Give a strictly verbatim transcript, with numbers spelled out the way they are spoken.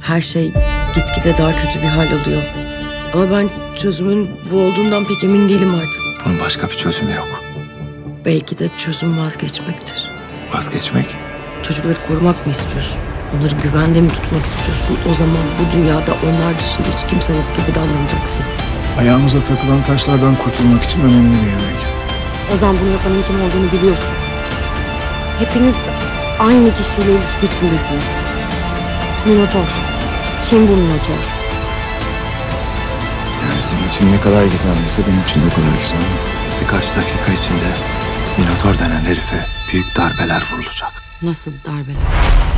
Her şey gitgide daha kötü bir hal alıyor. Ama ben çözümün bu olduğundan pek emin değilim artık. Bunun başka bir çözümü yok. Belki de çözüm vazgeçmektir. Vazgeçmek? Çocukları korumak mı istiyorsun? Onları güvende mi tutmak istiyorsun? O zaman bu dünyada onlar dışında hiç kimse yok gibi davranacaksın. Ayağımıza takılan taşlardan kurtulmak için önemli bir yemek. Ozan, bunu yapanın kim olduğunu biliyorsun. Hepiniz aynı kişiyle ilişki içindesiniz. Minotor. Kim bu Minotor? Yani senin için ne kadar gizemliyse benim için de o kadar gizemli. Birkaç dakika içinde Minotor denen herife büyük darbeler vurulacak. Nasıl darbeler?